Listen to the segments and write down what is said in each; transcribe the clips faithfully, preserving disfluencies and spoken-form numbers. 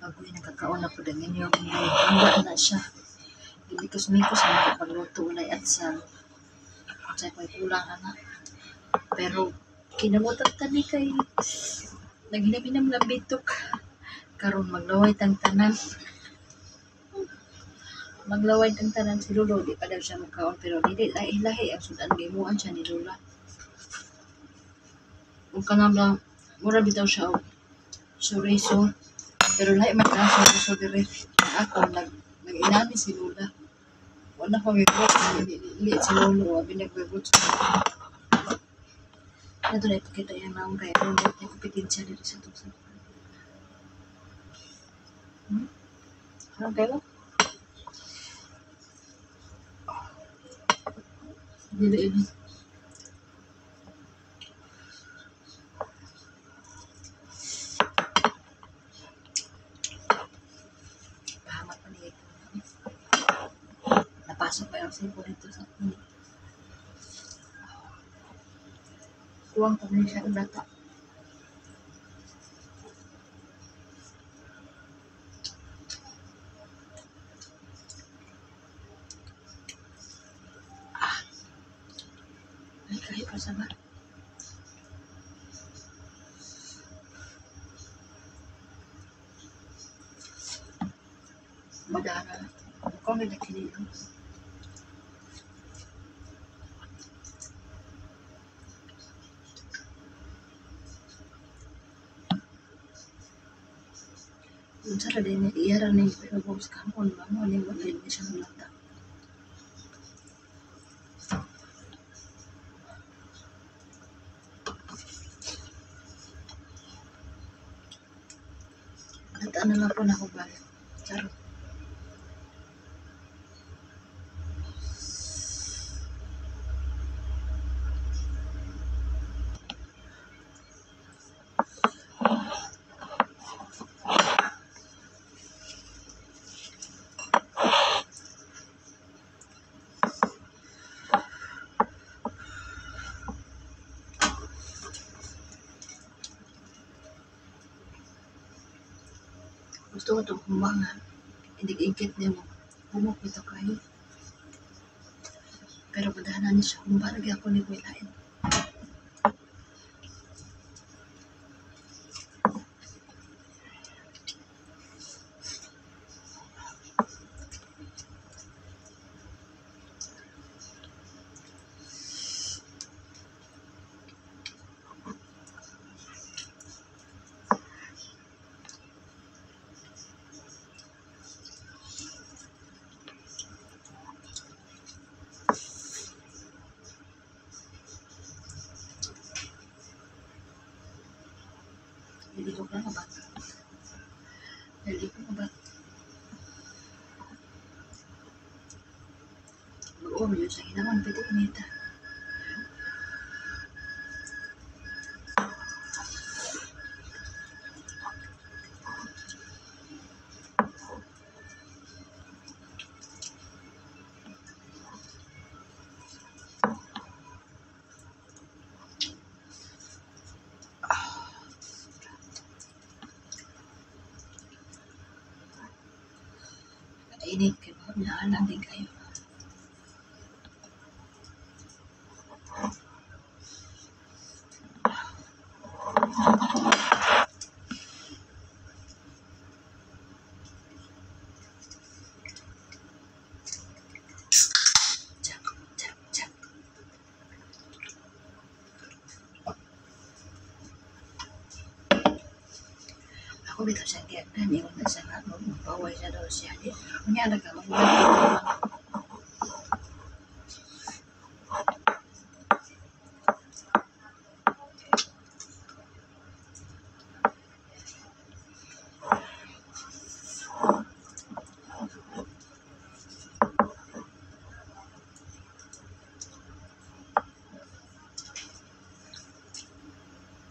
Ako'y nakakaon na po dangin yung handa na siya. Gimikos-mikos na nakapagluto ulay at sa sa ko'y kulang na. Pero kinamutan tani kay naghinam-hinam lang bitok. Karon maglaway tang tanan. Maglaway tang tanan si Lolo, di pa daw siya makaon pero dili lahi-lahi ang sudan gimuan siya ni Lola. Kung kanang lang mura bitaw siya og suriso. Pero lahi man ang suriso dire. Ako nag nag-inani si Lola. Wala ko gibot dili si Lolo wa binagbibot. Ito na ipakita yung naong kaya kung may kompetensya dito sa tuksa. Hmm? Anong kayo? Dili ini. Pahamat pa niya ito. Napasok pa yung sipo dito sa kulit. Tuwang pa niya siya ang data. Ay, kahit pa sa ba? Madara. Kung may nakilito. Yung sa rin, iyara na yung pero boss ka mo, ano mo, ano mo, ano siya ng lata. At ano lang po na ako ba? Charot. Gusto ko itong humanga. Inig-igit niya mo. Humok ito kayo. Pero madahanan niya siya. Humbarag ako ni Wilain. Hindi ko na ba? Hindi ko na ba? Oo, yun sa hinaman. Pwede kumita. Init kayo. Naalang din kayo. Ako bitaw siya kaya kanya kung nasa nga magpaway siya daw siya. Kanya na ka magpaway.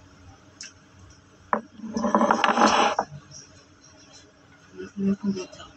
Hindi ko dito.